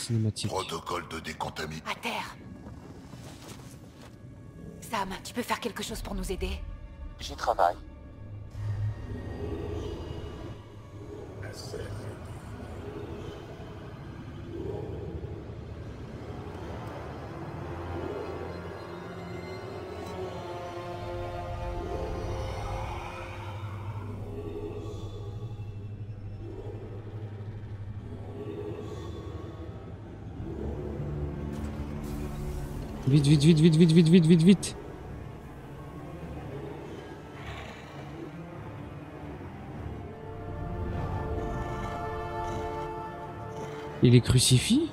cinématique. Protocole de décontamination. À terre. Sam, tu peux faire quelque chose pour nous aider? J'y travaille. Vite, vite, vite, vite, vite, vite, vite, vite, vite. Il est crucifié?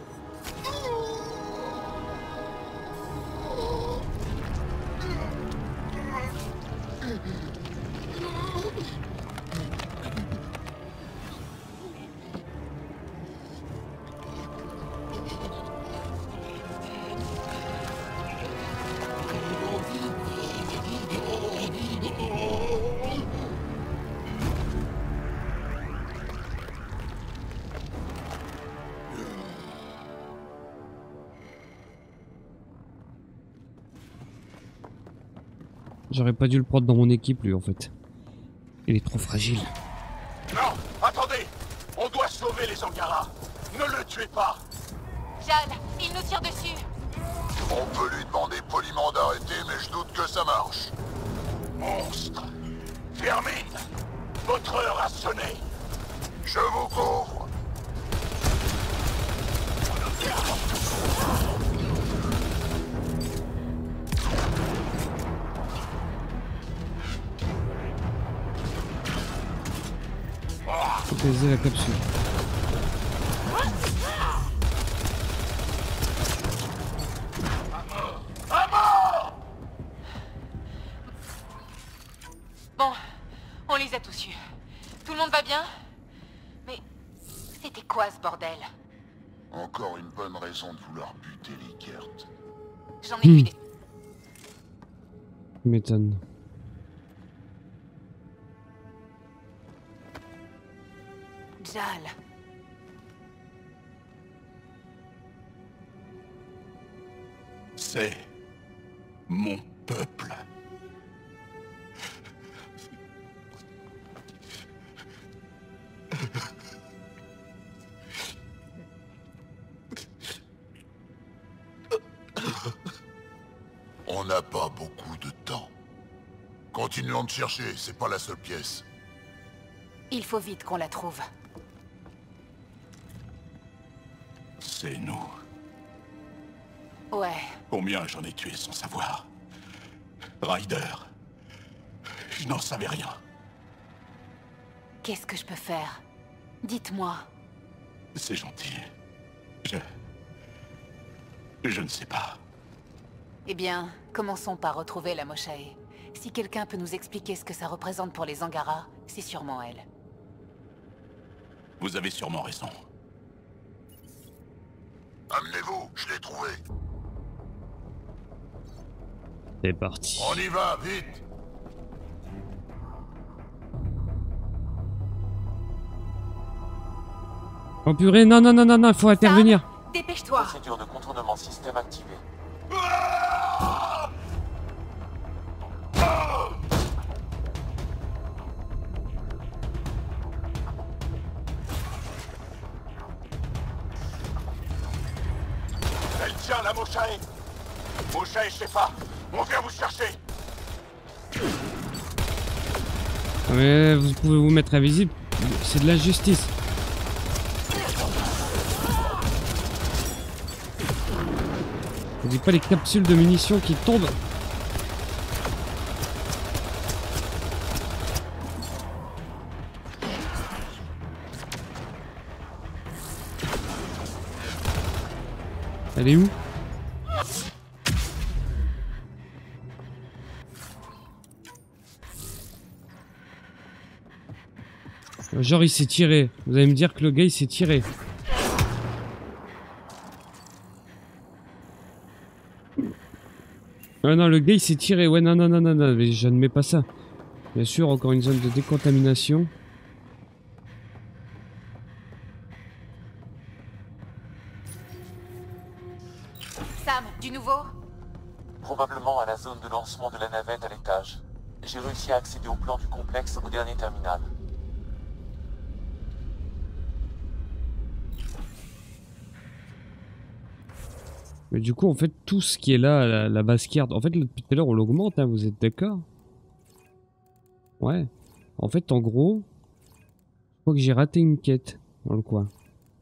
J'aurais pas dû le prendre dans mon équipe, lui, en fait. Il est trop fragile. Non, attendez. On doit sauver les Angara. Ne le tuez pas. Jal, il nous tire dessus. On peut lui demander poliment d'arrêter, mais je doute que ça marche. Monstre. Vermine. Votre heure a sonné. Je vous couvre. Faut baiser la capsule. Bon, on les a tous eus. Tout le monde va bien? Mais c'était quoi ce bordel? Encore une bonne raison de vouloir buter Lickert. J'en ai vu des... Tu m'étonnes. Jal. C'est mon peuple. On n'a pas beaucoup de temps. Continuons de chercher, c'est pas la seule pièce. Il faut vite qu'on la trouve. C'est nous. Ouais. Combien j'en ai tué sans savoir? Ryder. Je n'en savais rien. Qu'est-ce que je peux faire? Dites-moi. C'est gentil. Je ne sais pas. Eh bien, commençons par retrouver la Moshae. Si quelqu'un peut nous expliquer ce que ça représente pour les Angara, c'est sûrement elle. Vous avez sûrement raison. Amenez-vous, je l'ai trouvé. C'est parti. On y va, vite. Oh purée, non, non, non, non, non, il faut intervenir. Dépêche-toi. Procédure de contournement système activée. Elle tient la Moshae. Moshae Shefa, on vient vous chercher. Ouais, vous pouvez vous mettre invisible. C'est de l'injustice. On dit pas les capsules de munitions qui tombent. Elle est où? Genre il s'est tiré. Vous allez me dire que le gars il s'est tiré. Ah non, le gars il s'est tiré. Ouais, non, non, non, non, non, mais j'admets pas ça. Bien sûr, encore une zone de décontamination. probablement à la zone de lancement de la navette à l'étage. J'ai réussi à accéder au plan du complexe au dernier terminal. Mais du coup, en fait, tout ce qui est là, la base carte, en fait, depuis tout à l'heure, on l'augmente, hein, vous êtes d'accord? Ouais. En fait, en gros, je crois que j'ai raté une quête dans le coin.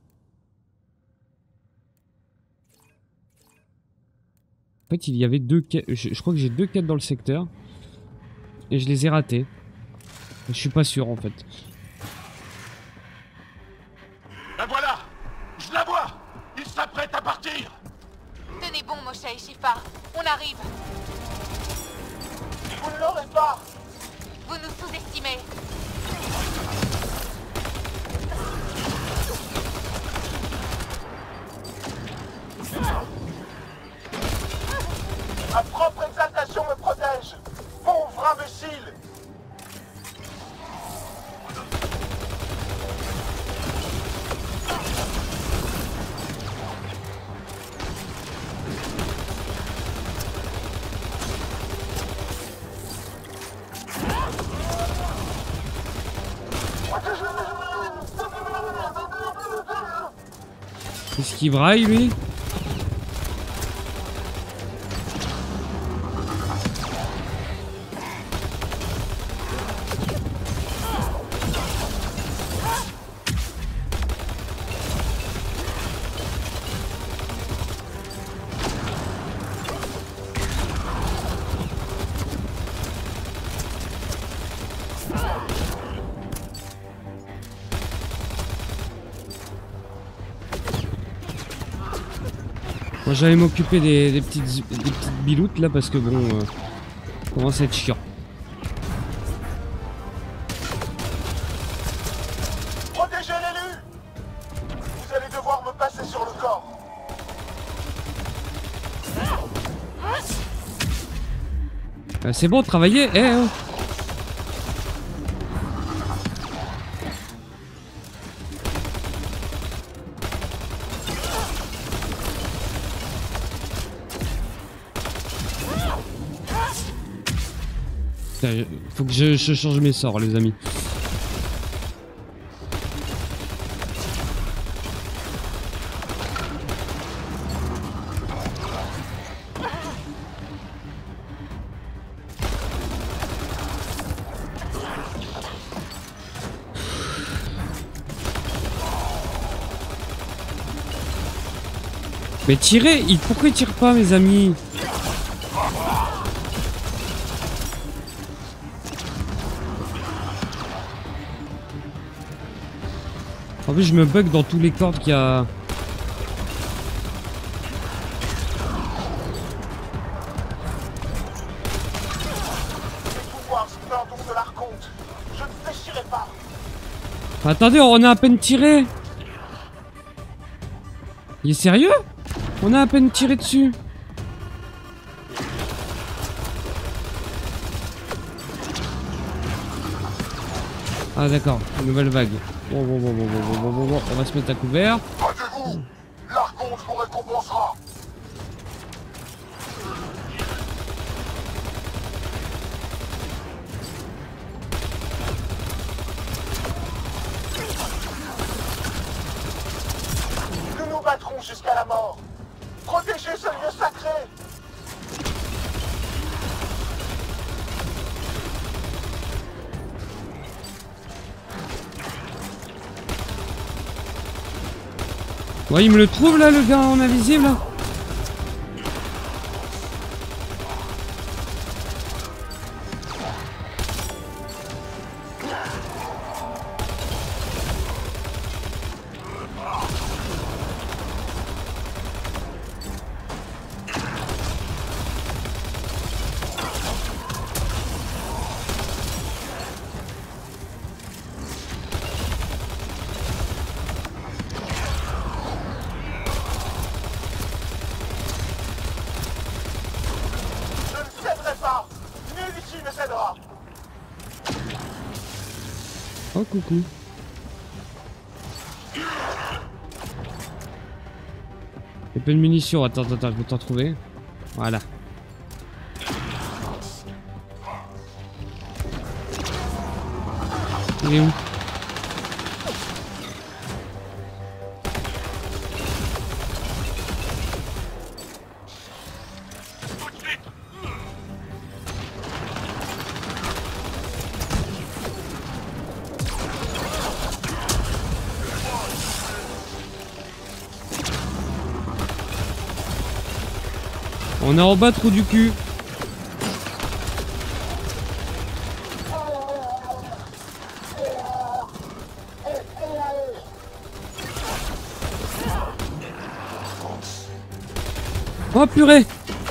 En fait, il y avait 2 quêtes. Je crois que j'ai 2 quêtes dans le secteur. Et je les ai ratées. Je suis pas sûr, en fait. La voilà! Je la vois! Il s'apprête à partir! Tenez bon, Moshae et Shifa. On arrive. Vous ne l'aurez pas! Vous nous sous-estimez. Ma propre exaltation me protège! Pauvre imbécile! Qu'est-ce qu'il braille, lui? Moi j'allais m'occuper des petites biloutes là parce que bon, ça commence à être chiant. Protégez l'élu! Vous allez devoir me passer sur le corps. C'est bon, travaillez, eh oh. Putain, faut que je change mes sorts, les amis. Mais tirez, pourquoi il tire pas, mes amis? En plus, je me bug dans tous les cordes qu'il y a. Attendez, on a à peine tiré. Il est sérieux? On a à peine tiré dessus. Ah d'accord, nouvelle vague. Bon, on va se mettre à couvert. Hâtez-vous! L'Archonte vous récompensera! Nous nous battrons jusqu'à la mort! Protégez ce lieu sacré! Ouais, il me le trouve là, le gars en invisible là. Oh coucou. Y'a pas de munitions, attends, je vais t'en trouver. Voilà. Il est où? On est en bas, trou du cul. Oh purée!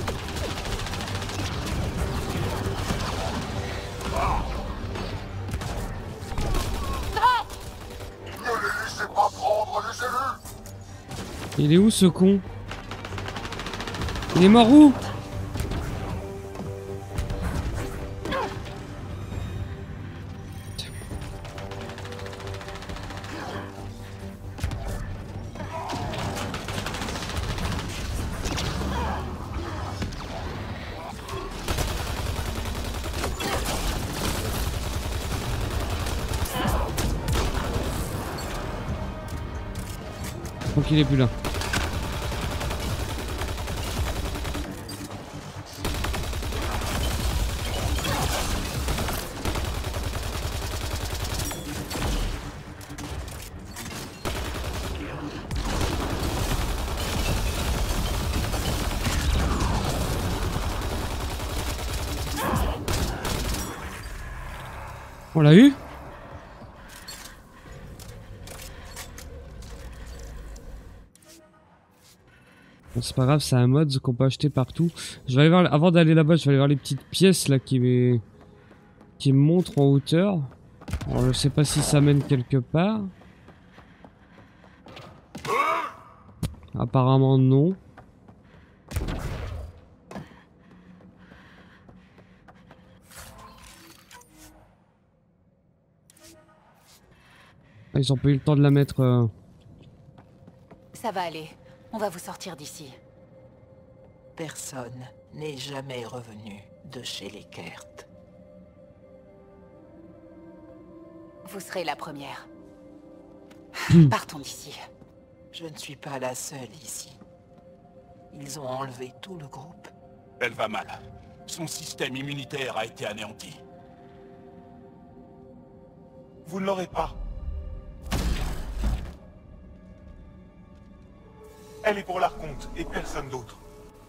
Ne les laissez pas prendre les élus! Il est où ce con? Il est mort où? Donc il est plus là. On l'a eu? Bon, c'est pas grave, c'est un mod qu'on peut acheter partout. Je vais aller voir, avant d'aller là-bas, je vais aller voir les petites pièces là qui me montrent en hauteur. Alors je sais pas si ça mène quelque part. Apparemment non. Ah, ils ont pas eu le temps de la mettre. Ça va aller. On va vous sortir d'ici. Personne n'est jamais revenu de chez les Kert. Vous serez la première. Partons d'ici. Je ne suis pas la seule ici. Ils ont enlevé tout le groupe. Elle va mal. Son système immunitaire a été anéanti. Vous ne l'aurez pas. Elle est pour l'Archonte et personne d'autre.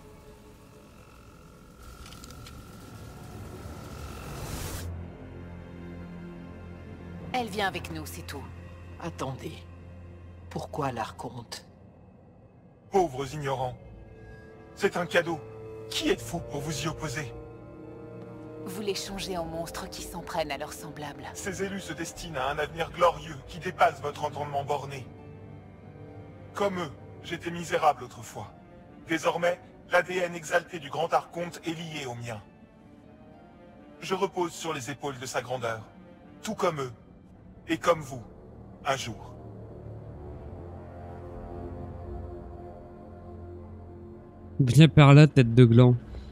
Elle vient avec nous, c'est tout. Attendez. Pourquoi l'Archonte? Pauvres ignorants. C'est un cadeau. Qui êtes-vous pour vous y opposer? Vous les changez en monstres qui s'en prennent à leurs semblables. Ces élus se destinent à un avenir glorieux qui dépasse votre entendement borné. Comme eux, j'étais misérable autrefois. Désormais, l'ADN exalté du grand Archonte est lié au mien. Je repose sur les épaules de sa grandeur, tout comme eux, et comme vous, un jour. Viens par là, tête de gland.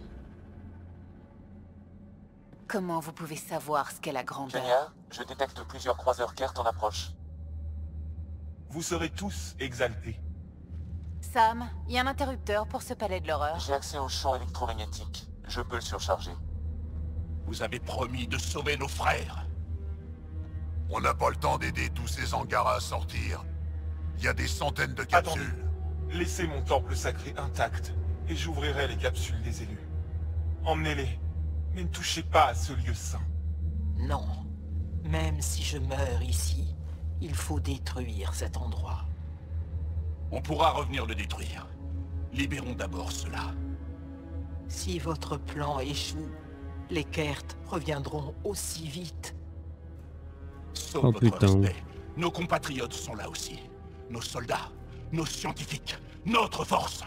Comment vous pouvez savoir ce qu'est la grandeur? Génia, je détecte plusieurs croiseurs Kert en approche. Vous serez tous exaltés. Sam, il y a un interrupteur pour ce palais de l'horreur. J'ai accès au champ électromagnétique. Je peux le surcharger. Vous avez promis de sauver nos frères. On n'a pas le temps d'aider tous ces Angaras à sortir. Il y a des centaines de capsules. Attendez. Laissez mon temple sacré intact, et j'ouvrirai les capsules des élus. Emmenez-les, mais ne touchez pas à ce lieu saint. Non. Même si je meurs ici, il faut détruire cet endroit. On pourra revenir le détruire. Libérons d'abord cela. Si votre plan échoue, les Kert reviendront aussi vite. Sauf Oh, votre putain. respect. Nos compatriotes sont là aussi. Nos soldats, nos scientifiques, notre force.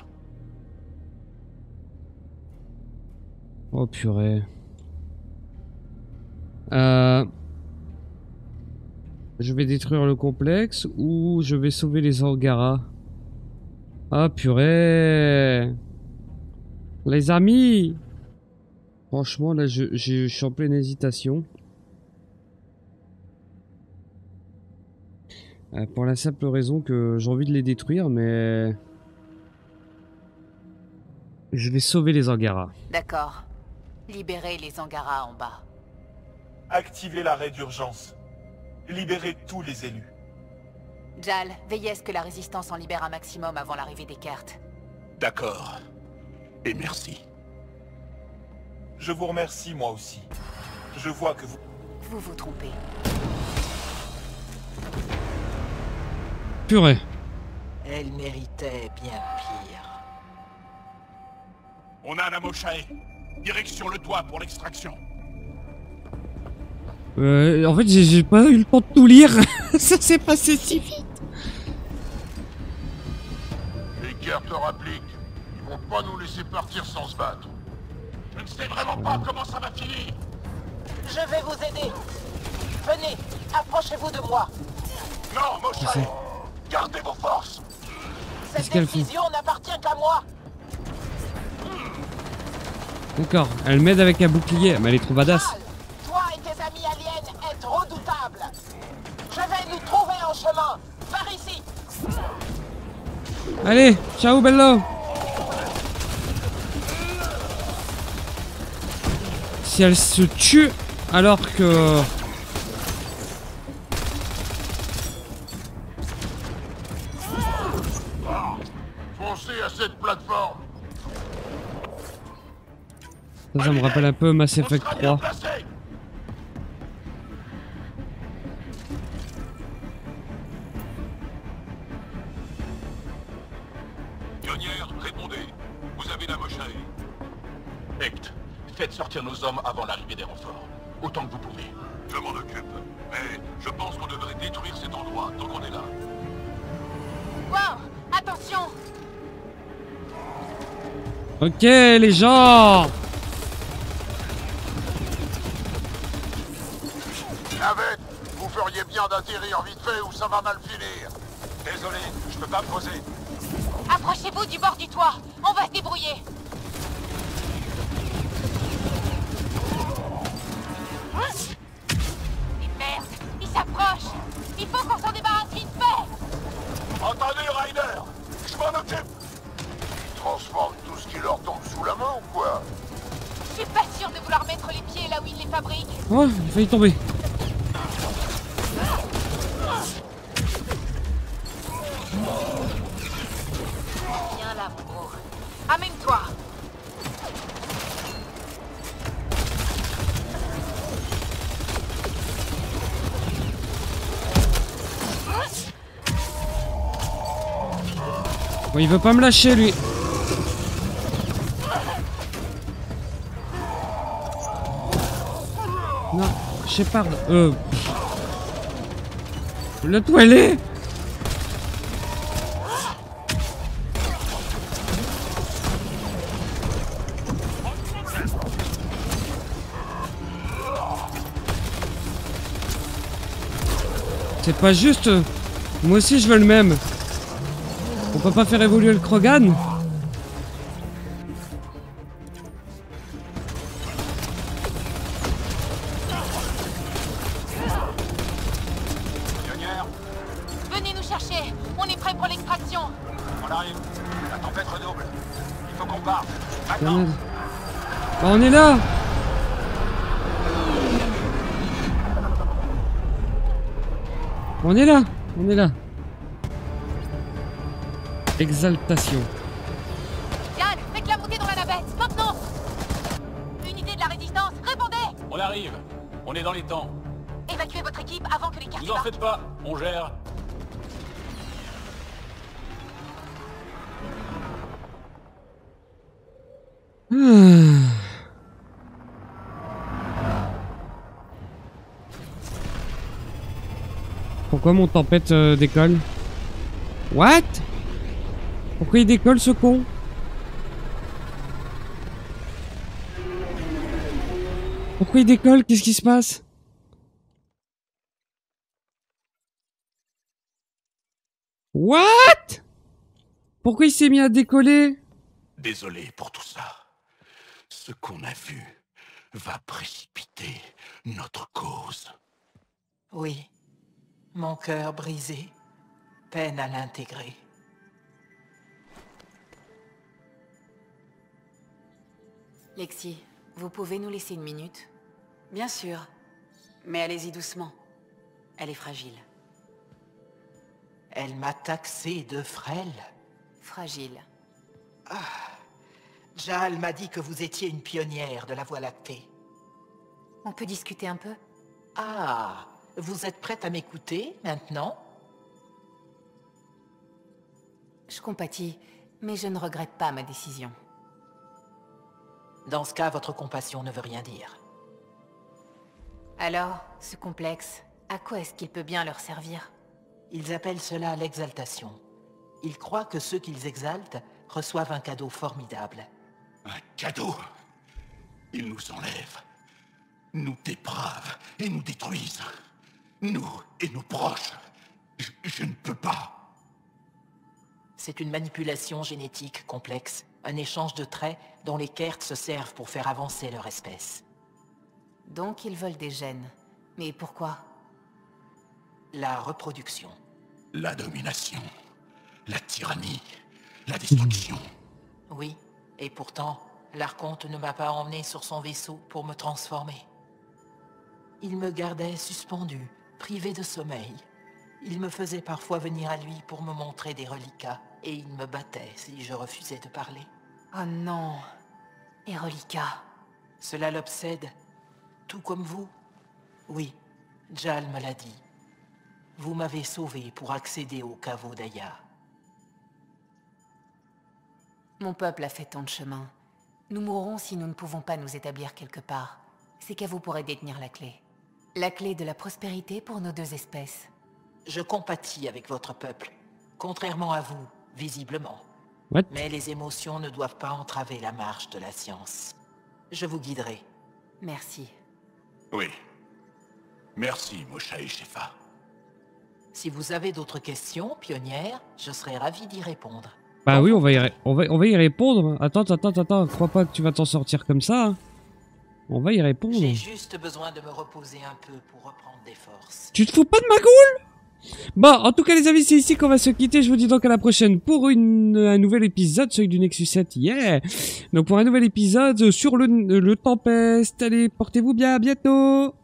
Oh purée. Je vais détruire le complexe ou je vais sauver les Angaras? Ah purée. Les amis. Franchement là je suis en pleine hésitation. Pour la simple raison que j'ai envie de les détruire, mais... Je vais sauver les Angara. D'accord. Libérez les Angara en bas. Activez l'arrêt d'urgence. Libérez tous les élus. Jal, veillez à ce que la résistance en libère un maximum avant l'arrivée des Kert. D'accord. Et merci. Je vous remercie moi aussi. Je vois que vous... Vous vous trompez. Purée. Elle méritait bien pire. On a la Moshae. Direction le toit pour l'extraction. En fait, j'ai pas eu le temps de tout lire. Ça s'est passé si vite. Les Kert leur appliquent. Ils vont pas nous laisser partir sans se battre. Je ne sais vraiment pas comment ça va finir. Je vais vous aider. Venez, approchez-vous de moi. Non, Moshae. Gardez vos forces. Cette qu'elle fait? décision n'appartient qu'à moi. D'accord, elle m'aide avec un bouclier, mais elle est trop badass. Jal, toi et tes amis aliens êtes redoutables. Je vais nous trouver en chemin. Par ici. Allez, ciao bello. Si elle se tue alors que... Foncez à cette plateforme. Ça me rappelle un peu Mass On Effect sera bien 3. placés. Pionnière, répondez. Vous avez la Moshae. Hect, faites sortir nos hommes avant l'arrivée des renforts. Autant que vous pouvez. Je m'en occupe. Mais je pense qu'on devrait détruire cet endroit tant qu'on est là. Wow! Attention! Ok les gens. Navette, vous feriez bien d'atterrir vite fait ou ça va mal finir. Désolé, je peux pas me poser. Approchez-vous du bord du toit. On va se débrouiller. Mais merde! Il s'approche! Il faut qu'on s'en débarrasse vite fait! Entendez, Ryder. Je m'en occupe. Ils transforment tout ce qui leur tombe sous la main ou quoi? Je suis pas sûr de vouloir mettre les pieds là où ils les fabriquent. Oh, il a failli tomber. Viens là, mon gros. Amène-toi! Bon, il veut pas me lâcher lui. Non, Shepard. Le toilet. C'est pas juste. Moi aussi je veux le même. On peut pas faire évoluer le Krogan? Pionnière, Venez nous chercher. On est prêt pour l'extraction. on arrive. La tempête redouble. Il faut qu'on parte. Maintenant. Grenade. Bah on est là. On est là. On est là. Exaltation. Yann, faites-la monter dans la navette. Maintenant! Unité de la résistance, répondez! On arrive. On est dans les temps. Évacuez votre équipe avant que les cartes Vous en faites pas. On gère. Pourquoi mon tempête décolle? What? Pourquoi il décolle ce con? Pourquoi il décolle? Qu'est-ce qui se passe? What? Pourquoi il s'est mis à décoller? Désolé pour tout ça. Ce qu'on a vu va précipiter notre cause. Oui, mon cœur brisé. peine à l'intégrer. Lexi, vous pouvez nous laisser une minute? Bien sûr. Mais allez-y doucement. Elle est fragile. Elle m'a taxé de frêle. Fragile. Jal m'a dit que vous étiez une pionnière de la Voie lactée. On peut discuter un peu? Ah, vous êtes prête à m'écouter maintenant? Je compatis, mais je ne regrette pas ma décision. Dans ce cas, votre compassion ne veut rien dire. Alors, ce complexe, à quoi est-ce qu'il peut bien leur servir? Ils appellent cela l'exaltation. Ils croient que ceux qu'ils exaltent reçoivent un cadeau formidable. Un cadeau? Ils nous enlèvent, nous dépravent et nous détruisent. Nous et nos proches. Je ne peux pas. C'est une manipulation génétique complexe, un échange de traits dont les Kert se servent pour faire avancer leur espèce. Donc ils veulent des gènes. Mais pourquoi? La reproduction. La domination, la tyrannie, la destruction. Oui, et pourtant, l'Archonte ne m'a pas emmené sur son vaisseau pour me transformer. Il me gardait suspendu, privé de sommeil. Il me faisait parfois venir à lui pour me montrer des reliquats, et il me battait si je refusais de parler. Oh non. Erolika. Cela l'obsède, tout comme vous. Oui, Jal me l'a dit. Vous m'avez sauvé pour accéder au caveau d'Aya. Mon peuple a fait tant de chemin. Nous mourrons si nous ne pouvons pas nous établir quelque part. C'est qu'à vous pourrez détenir la clé. La clé de la prospérité pour nos deux espèces. Je compatis avec votre peuple, contrairement à vous, visiblement. What? Mais les émotions ne doivent pas entraver la marche de la science. Je vous guiderai. Merci. Oui. Merci, Moshae Shefa. Si vous avez d'autres questions, pionnière, je serai ravi d'y répondre. Bah oui, on va y répondre. Attends, crois pas que tu vas t'en sortir comme ça. Hein. On va y répondre. J'ai juste besoin de me reposer un peu pour reprendre des forces. Tu te fous pas de ma goule? Bon, en tout cas les amis, c'est ici qu'on va se quitter. Je vous dis donc à la prochaine pour un nouvel épisode, celui du Nexus 7. Yeah. Donc pour un nouvel épisode sur le Tempest. Allez, portez-vous bien, à bientôt.